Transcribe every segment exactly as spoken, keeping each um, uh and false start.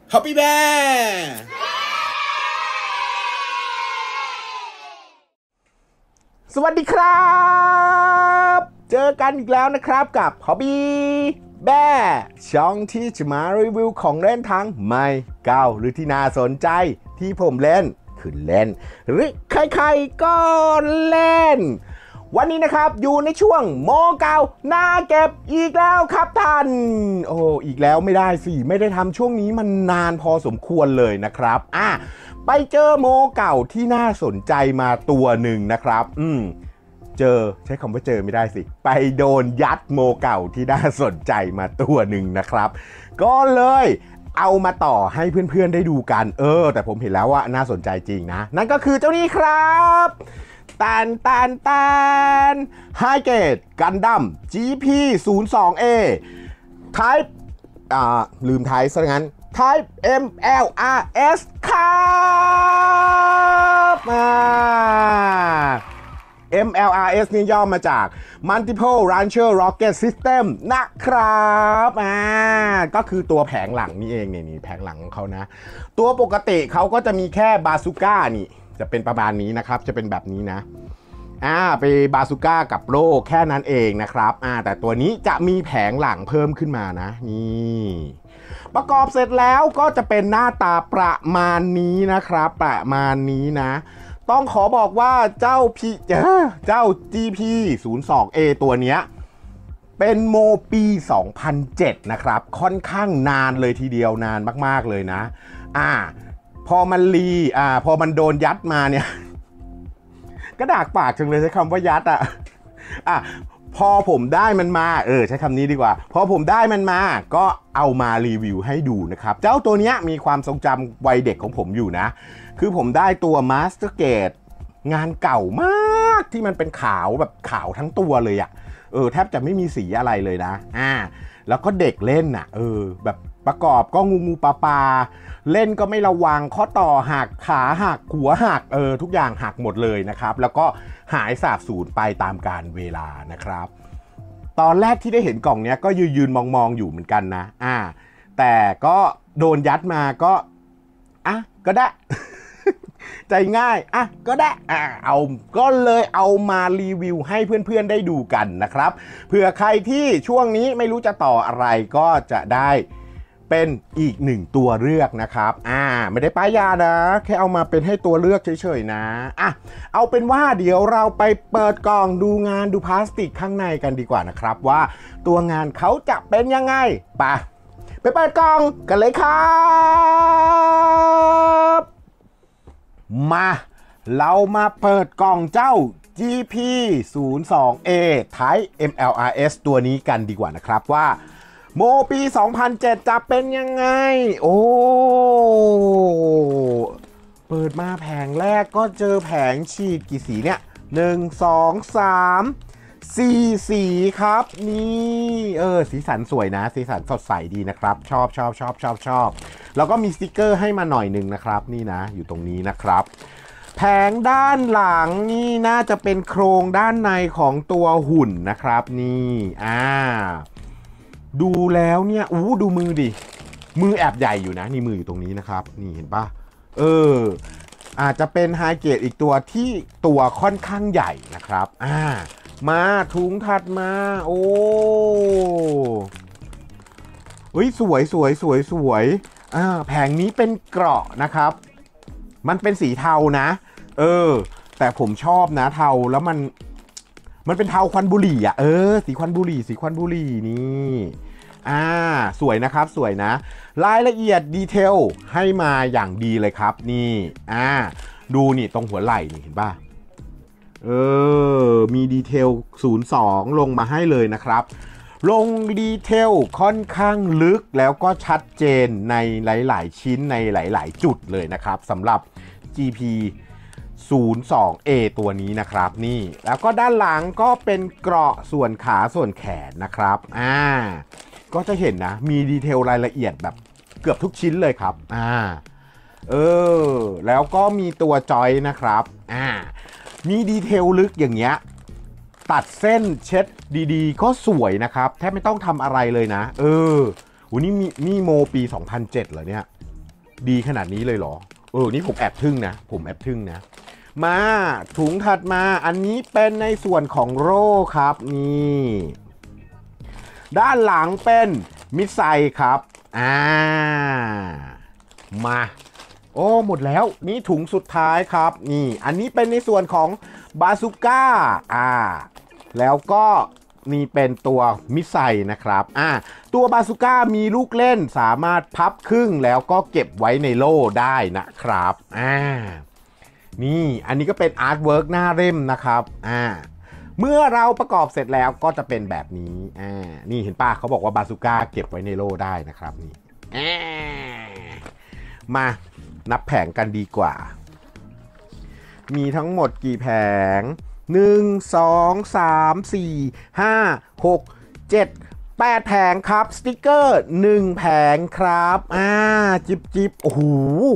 Happy Bear สวัสดีครับเจอกันอีกแล้วนะครับกับ Hobby Bear ช่องที่จะมารีวิวของเล่นทั้งใหม่เก่าหรือที่น่าสนใจที่ผมเล่นคือเล่นหรือใครๆก็เล่นวันนี้นะครับอยู่ในช่วงโมเก่าน่าเก็บอีกแล้วครับท่านโอ้อีกแล้วไม่ได้สิไม่ได้ทำช่วงนี้มันนานพอสมควรเลยนะครับอ่ะไปเจอโมเก่าที่น่าสนใจมาตัวหนึ่งนะครับอืมเจอใช้คำว่าเจอไม่ได้สิไปโดนยัดโมเก่าที่น่าสนใจมาตัวหนึ่งนะครับก็เลยเอามาต่อให้เพื่อนๆได้ดูกันเออแต่ผมเห็นแล้วว่าน่าสนใจจริงนะนั่นก็คือเจ้านี้ครับตันตันตันไฮเกตกันดั้ม จี พี ศูนย์ สอง เอ Type อ่าลืม Type ซะงั้น Type เอ็ม แอล อาร์ เอส ครับอ่า เอ็ม แอล อาร์ เอส นี่ย่อมาจาก Multiple Launcher Rocket System นะครับอ่าก็คือตัวแผงหลังนี่เองเนี่ยนี่แผงหลังของเขานะตัวปกติเขาก็จะมีแค่บาซูก้านี่จะเป็นประมาณนี้นะครับจะเป็นแบบนี้นะอ่าไปบาซูก้ากับโล่แค่นั้นเองนะครับอ่าแต่ตัวนี้จะมีแผงหลังเพิ่มขึ้นมานะนี่ประกอบเสร็จแล้วก็จะเป็นหน้าตาประมาณนี้นะครับประมาณนี้นะต้องขอบอกว่าเจ้าพีเจ้า จี พี ศูนย์ สอง เอ ตัวเนี้ยเป็นโมปีสองพันเจ็ดนะครับค่อนข้างนานเลยทีเดียวนานมากๆเลยนะอ่าพอมันรีอ่าพอมันโดนยัดมาเนี่ยกระดากปากจังเลยใช้คำว่ายัดอ่ะอ่ะพอผมได้มันมาเออใช้คำนี้ดีกว่าพอผมได้มันมาก็เอามารีวิวให้ดูนะครับเจ้าตัวเนี้ยมีความทรงจำวัยเด็กของผมอยู่นะคือผมได้ตัว Master Gate งานเก่ามากที่มันเป็นขาวแบบขาวทั้งตัวเลยอ่ะเออแทบจะไม่มีสีอะไรเลยนะอ่าแล้วก็เด็กเล่นอ่ะเออแบบประกอบก็งูงูปลาปลาเล่นก็ไม่ระวังข้อต่อหักขาหักหัวหักเออทุกอย่างหักหมดเลยนะครับแล้วก็หายสาบสูญไปตามกาลเวลานะครับตอนแรกที่ได้เห็นกล่องเนี้ยก็ยืนยืนมองมองอยู่เหมือนกันนะอ่าแต่ก็โดนยัดมาก็อ่ะก็ได้ ใจง่ายอ่ะก็ได้อ่ะเอาก็เลยเอามารีวิวให้เพื่อนๆได้ดูกันนะครับเผื่อใครที่ช่วงนี้ไม่รู้จะต่ออะไรก็จะได้เป็นอีกหนึ่งตัวเลือกนะครับอ่าไม่ได้ป้ายยานะแค่เอามาเป็นให้ตัวเลือกเฉยๆนะอ่ะเอาเป็นว่าเดี๋ยวเราไปเปิดกล่องดูงานดูพลาสติกข้างในกันดีกว่านะครับว่าตัวงานเขาจะเป็นยังไงไปไปเปิดกล่องกันเลยครับมาเรามาเปิดกล่องเจ้า จี พี ศูนย์ สอง เอ Type เอ็ม แอล อาร์ เอส ตัวนี้กันดีกว่านะครับว่าโมปีสองพันเจ็ดจะเป็นยังไงโอ้เปิดมาแผงแรกก็เจอแผงฉีดกี่สีเนี่ยหนึ่ง สอง สามสี่สีครับนี่เออสีสันสวยนะสีสันสดใสดีนะครับชอบชอบชอบชอบชอบแล้วก็มีสติกเกอร์ให้มาหน่อยหนึ่งนะครับนี่นะอยู่ตรงนี้นะครับแผงด้านหลังนี่น่าจะเป็นโครงด้านในของตัวหุ่นนะครับนี่อ่าดูแล้วเนี่ยอู้ดูมือดิมือแอบใหญ่อยู่นะนี่มืออยู่ตรงนี้นะครับนี่เห็นปะเอออาจจะเป็นไฮเกรดอีกตัวที่ตัวค่อนข้างใหญ่นะครับอ่ามาถุงถัดมาโอ้เฮ้ยสวยสวยสวยสวยอ่าแผงนี้เป็นเกราะนะครับมันเป็นสีเทานะเออแต่ผมชอบนะเทาแล้วมันมันเป็นเทาควันบุหรี่อ่ะเออสีควันบุหรี่สีควันบุหรี่นี่อ่าสวยนะครับสวยนะรายละเอียดดีเทลให้มาอย่างดีเลยครับนี่อ่าดูนี่ตรงหัวไหล่นี่เห็นป่ะเออมีดีเทลศูนย์ สองลงมาให้เลยนะครับลงดีเทลค่อนข้างลึกแล้วก็ชัดเจนในหลายๆชิ้นในหลายๆจุดเลยนะครับสำหรับ จี พี ศูนย์ สอง เอ ตัวนี้นะครับนี่แล้วก็ด้านหลังก็เป็นเกราะส่วนขาส่วนแขนนะครับอ่าก็จะเห็นนะมีดีเทลรายละเอียดแบบเกือบทุกชิ้นเลยครับอ่าเออแล้วก็มีตัวจอยนะครับอ่ามีดีเทลลึกอย่างเงี้ยตัดเส้นเช็ดดีๆก็สวยนะครับแทบไม่ต้องทำอะไรเลยนะเออวันนี้มีนี่โมปีสองพันเจ็ดเหรอเนี่ยดีขนาดนี้เลยเหรอเออนี่ผมแอบทึ่งนะผมแอบทึ่งนะมาถุงถัดมาอันนี้เป็นในส่วนของโร่ครับนี่ด้านหลังเป็นมิสไซครับอ่ามาโอ้หมดแล้วนี่ถุงสุดท้ายครับนี่อันนี้เป็นในส่วนของบาซูก้าอ่าแล้วก็นี่เป็นตัวมิสไซนะครับอ่าตัวบาซูก้ามีลูกเล่นสามารถพับครึ่งแล้วก็เก็บไว้ในโล่ได้นะครับอ่านี่อันนี้ก็เป็นอาร์ตเวิร์กหน้าเล่มนะครับอ่าเมื่อเราประกอบเสร็จแล้วก็จะเป็นแบบนี้อ่านี่เห็นป่ะเขาบอกว่าบาซูก้าเก็บไว้ในโล่ได้นะครับนี่อ่ามานับแผงกันดีกว่ามีทั้งหมดกี่แผงหนึ่ง สอง สาม สี่ ห้า หก เจ็ด แปดแผงครับสติกเกอร์หนึ่งแผงครับอ่าจิบจิบโอ้โห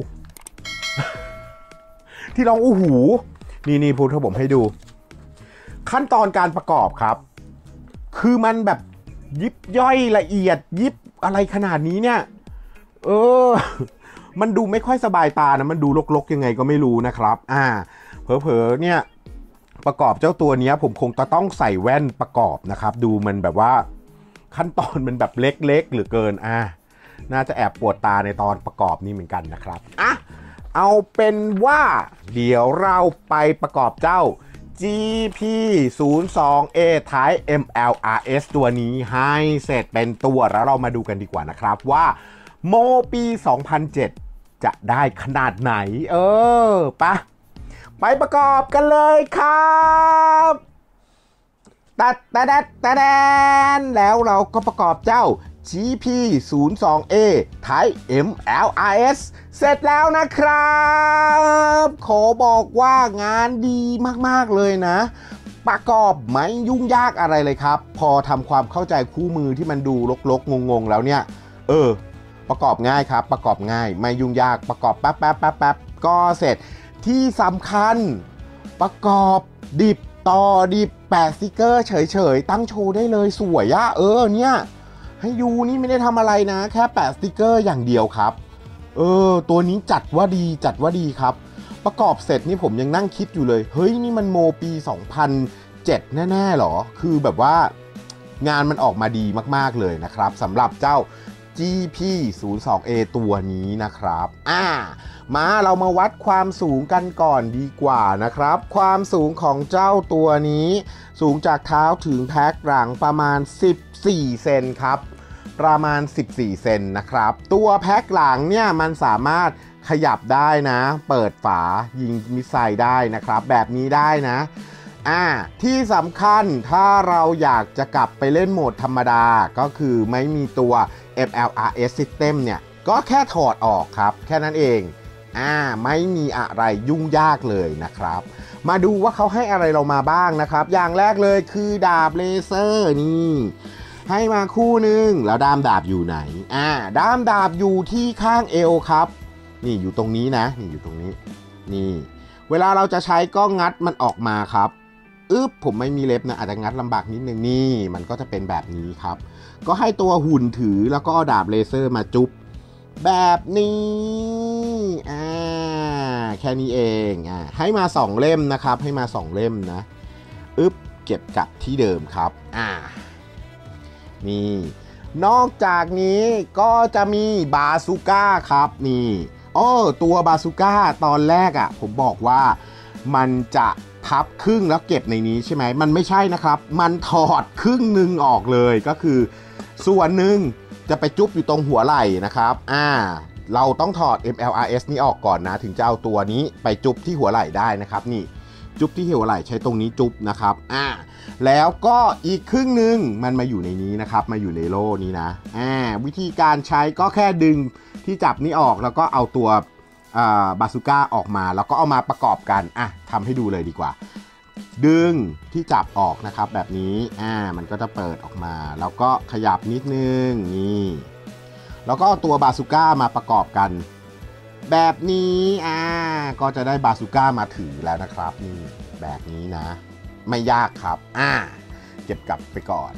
ที่ลองโอ้โหนี่นี่พูดให้ผมให้ดูขั้นตอนการประกอบครับคือมันแบบยิบย่อยละเอียดยิบอะไรขนาดนี้เนี่ยเออมันดูไม่ค่อยสบายตานะมันดูรกๆยังไงก็ไม่รู้นะครับอ่าเผลอๆเนี่ยประกอบเจ้าตัวนี้ผมคงจะต้องใส่แว่นประกอบนะครับดูมันแบบว่าขั้นตอนมันแบบเล็กๆเหลือเกินอ่าน่าจะแอบปวดตาในตอนประกอบนี้เหมือนกันนะครับอ่ะเอาเป็นว่าเดี๋ยวเราไปประกอบเจ้า จี พี ศูนย์ สอง เอ Type เอ็ม แอล อาร์ เอส ตัวนี้ให้เสร็จเป็นตัวแล้วเรามาดูกันดีกว่านะครับว่าโมปีสองพันเจ็ดจะได้ขนาดไหนเออปะไปประกอบกันเลยครับตัดตะแดดตะแดนแล้วเราก็ประกอบเจ้า จี พี ศูนย์ สอง เอ Type เอ็ม แอล อาร์ เอส เสร็จแล้วนะครับขอบอกว่างานดีมากๆเลยนะประกอบไม่ยุ่งยากอะไรเลยครับพอทำความเข้าใจคู่มือที่มันดูรกๆงงๆแล้วเนี่ยเออประกอบง่ายครับประกอบง่ายไม่ยุ่งยากประกอบแป๊บแป๊บแป๊บแป๊บก็เสร็จที่สำคัญประกอบดิบต่อดิบแปะสติกเกอร์เฉยๆตั้งโชว์ได้เลยสวยอะเออเนี่ยให้ยูนี่ไม่ได้ทำอะไรนะแค่แปะสติกเกอร์อย่างเดียวครับเออตัวนี้จัดว่าดีจัดว่าดีครับประกอบเสร็จนี่ผมยังนั่งคิดอยู่เลยเฮ้ยนี่มันโมปีสองพันเจ็ดแน่ๆหรอคือแบบว่างานมันออกมาดีมากๆเลยนะครับสำหรับเจ้า จี พี ศูนย์ สอง เอ ตัวนี้นะครับอ่ามาเรามาวัดความสูงกันก่อนดีกว่านะครับความสูงของเจ้าตัวนี้สูงจากเท้าถึงแพ็คหลังประมาณสิบสี่เซนครับประมาณสิบสี่เซนนะครับตัวแพ็คหลังเนี่ยมันสามารถขยับได้นะเปิดฝายิงมิสไซล์ได้นะครับแบบนี้ได้นะอ่าที่สำคัญถ้าเราอยากจะกลับไปเล่นโหมดธรรมดาก็คือไม่มีตัว เอ็ม แอล อาร์ เอส System เนี่ยก็แค่ถอดออกครับแค่นั้นเองอ่าไม่มีอะไรยุ่งยากเลยนะครับมาดูว่าเขาให้อะไรเรามาบ้างนะครับอย่างแรกเลยคือดาบเลเซอร์นี่ให้มาคู่หนึ่งแล้วด้ามดาบอยู่ไหนอ่าด้ามดาบอยู่ที่ข้างเอวครับนี่อยู่ตรงนี้นะนี่อยู่ตรงนี้นี่เวลาเราจะใช้ก็งัดมันออกมาครับอึ๊บผมไม่มีเล็บนะอาจจะงัดลำบากนิดนึงนี่มันก็จะเป็นแบบนี้ครับก็ให้ตัวหุ่นถือแล้วก็ดาบเลเซอร์มาจุ๊บแบบนี้อ่าแค่นี้เองอ่าให้มาสองเล่มนะครับให้มาสองเล่มนะอึ๊บเก็บกลับที่เดิมครับอ่านี่นอกจากนี้ก็จะมีบาซูก้าครับนี่อ้อตัวบาซูก้าตอนแรกอ่ะผมบอกว่ามันจะพับครึ่งแล้วเก็บในนี้ใช่ไหมมันไม่ใช่นะครับมันถอดครึ่งหนึ่งออกเลยก็คือส่วนหนึ่งจะไปจุ๊บอยู่ตรงหัวไหล่นะครับอ่าเราต้องถอด เอ็ม แอล อาร์ เอส นี้ออกก่อนนะถึงจะเอาตัวนี้ไปจุ๊บที่หัวไหล่ได้นะครับนี่จุ๊บที่หัวไหล่ใช้ตรงนี้จุ๊บนะครับอ่าแล้วก็อีกครึ่งหนึ่งมันมาอยู่ในนี้นะครับมาอยู่ในโล่นี้นะอ่าวิธีการใช้ก็แค่ดึงที่จับนี้ออกแล้วก็เอาตัวบาซูก้าออกมาแล้วก็เอามาประกอบกันอ่ะทำให้ดูเลยดีกว่าดึงที่จับออกนะครับแบบนี้อ่ามันก็จะเปิดออกมาแล้วก็ขยับนิดนึงนี่แล้วก็เอาตัวบาซูก้ามาประกอบกันแบบนี้อ่าก็จะได้บาซูก้ามาถือแล้วนะครับนี่แบบนี้นะไม่ยากครับอ่าเก็บกลับไปก่อน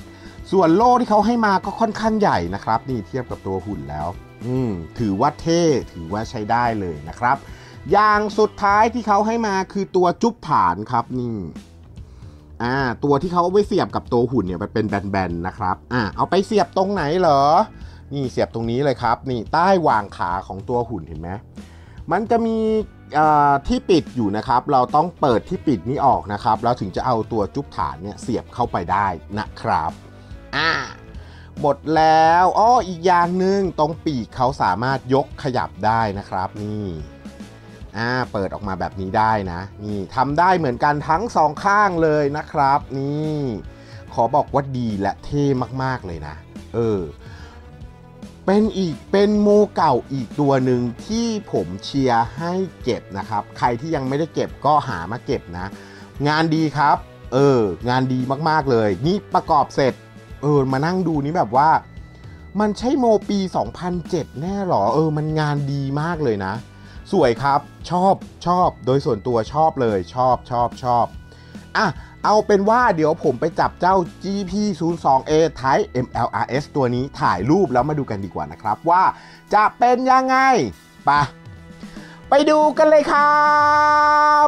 ส่วนโล่ที่เขาให้มาก็ค่อนข้างใหญ่นะครับนี่เทียบกับตัวหุ่นแล้วอืมถือว่าเท่ถือว่าใช้ได้เลยนะครับอย่างสุดท้ายที่เขาให้มาคือตัวจุ๊บผานครับนี่อ่าตัวที่เขาเอาไว้เสียบกับตัวหุ่นเนี่ยมันเป็นแบนๆนะครับอ่าเอาไปเสียบตรงไหนเหรอนี่เสียบตรงนี้เลยครับนี่ใต้วางขาของตัวหุ่นเห็นไหมมันจะมีที่ปิดอยู่นะครับเราต้องเปิดที่ปิดนี้ออกนะครับแล้วถึงจะเอาตัวจุ๊บฐานเนี่ยเสียบเข้าไปได้นะครับอ่าหมดแล้วอ้ออีกอย่างหนึ่งตรงปีกเขาสามารถยกขยับได้นะครับนี่อ่าเปิดออกมาแบบนี้ได้นะนี่ทำได้เหมือนกันทั้งสองข้างเลยนะครับนี่ขอบอกว่าดีและเท่มากๆเลยนะเออเป็นอีกเป็นโมเก่าอีกตัวหนึ่งที่ผมเชียร์ให้เก็บนะครับใครที่ยังไม่ได้เก็บก็หามาเก็บนะงานดีครับเอองานดีมากๆเลยนี่ประกอบเสร็จเออมานั่งดูนี่แบบว่ามันใช่โมปีสองพันเจ็ดแน่หรอเออมันงานดีมากเลยนะสวยครับชอบชอบโดยส่วนตัวชอบเลยชอบชอบชอบอ่ะเอาเป็นว่าเดี๋ยวผมไปจับเจ้า จี พี ศูนย์ สอง เอ Type เอ็ม แอล อาร์ เอส ตัวนี้ถ่ายรูปแล้วมาดูกันดีกว่านะครับว่าจะเป็นยังไงไปไปดูกันเลยครับ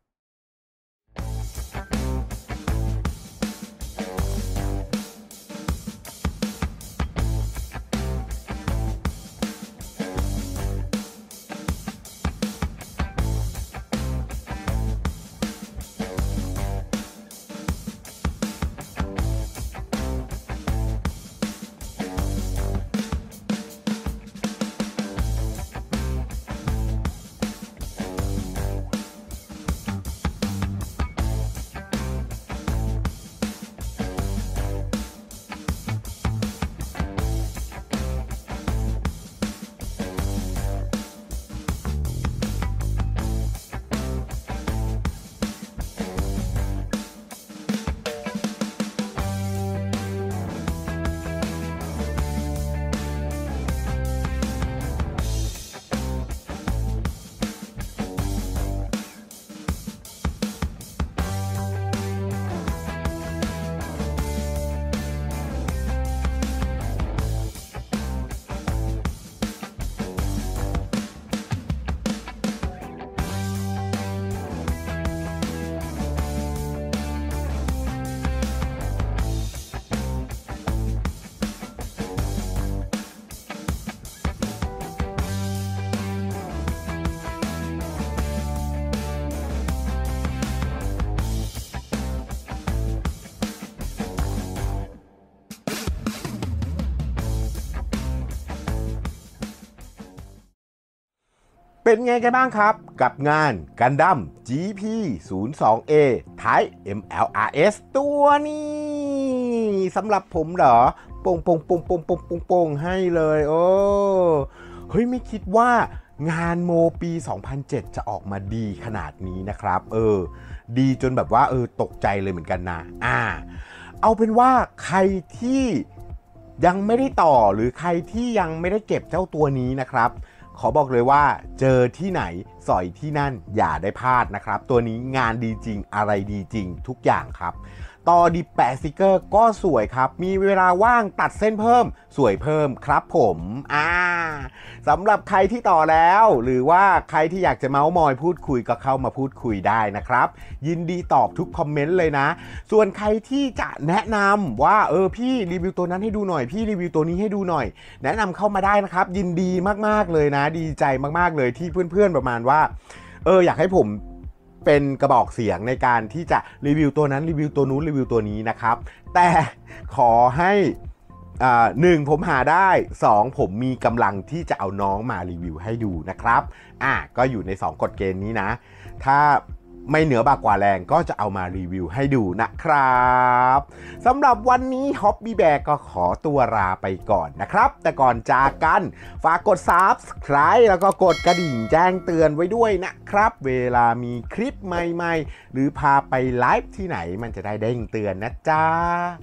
เป็นไงกันบ้างครับกับงาน Gundam จี พี ศูนย์ สอง เอ Type เอ็ม แอล อาร์ เอส ตัวนี้สำหรับผมเหรอปงปงปงปงปงปงปงให้เลยโอ้เฮ้ยไม่คิดว่างานโมปีสองพันเจ็ดจะออกมาดีขนาดนี้นะครับเออดีจนแบบว่าเออตกใจเลยเหมือนกันนะอ่าเอาเป็นว่าใครที่ยังไม่ได้ต่อหรือใครที่ยังไม่ได้เก็บเจ้าตัวนี้นะครับขอบอกเลยว่าเจอที่ไหนสอยที่นั่นอย่าได้พลาดนะครับตัวนี้งานดีจริงอะไรดีจริงทุกอย่างครับต่อดีแปะสติกเกอร์ก็สวยครับมีเวลาว่างตัดเส้นเพิ่มสวยเพิ่มครับผมอ่าสำหรับใครที่ต่อแล้วหรือว่าใครที่อยากจะเมาส์มอยพูดคุยก็เข้ามาพูดคุยได้นะครับยินดีตอบทุกคอมเมนต์เลยนะส่วนใครที่จะแนะนำว่าเออพี่รีวิวตัวนั้นให้ดูหน่อยพี่รีวิวตัวนี้ให้ดูหน่อยแนะนำเข้ามาได้นะครับยินดีมากๆเลยนะดีใจมากๆเลยที่เพื่อนๆประมาณว่าเอออยากให้ผมเป็นกระบอกเสียงในการที่จะรีวิวตัวนั้นรีวิวตัวนู้นรีวิวตัวนี้นะครับแต่ขอให้อ่าหนึ่งผมหาได้สองผมมีกำลังที่จะเอาน้องมารีวิวให้ดูนะครับอ่ะก็อยู่ในสองกฎเกณฑ์นี้นะถ้าไม่เหนือบากกว่าแรงก็จะเอามารีวิวให้ดูนะครับสำหรับวันนี้ Hobby Bear ก็ขอตัวลาไปก่อนนะครับแต่ก่อนจากกันฝากกด ซับสไครบ์ แล้วก็กดกระดิ่งแจ้งเตือนไว้ด้วยนะครับเวลามีคลิปใหม่ๆหรือพาไปไลฟ์ที่ไหนมันจะได้เด้งเตือนนะจ๊ะ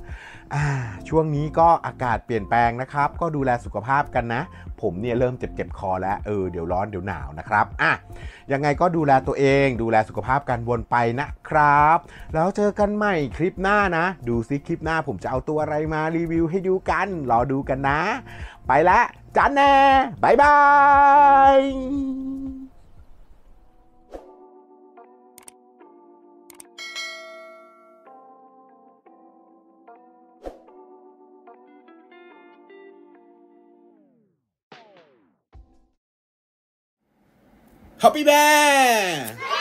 อ่าช่วงนี้ก็อากาศเปลี่ยนแปลงนะครับก็ดูแลสุขภาพกันนะผมเนี่ยเริ่มเจ็บเจ็บคอแล้วเออเดี๋ยวร้อนเดี๋ยวหนาวนะครับอ่ะยังไงก็ดูแลตัวเองดูแลสุขภาพกันวนไปนะครับแล้วเจอกันใหม่คลิปหน้านะดูซิคลิปหน้าผมจะเอาตัวอะไรมารีวิวให้ดูกันรอดูกันนะไปละจันแน่บายบายฮอปปี้แบร์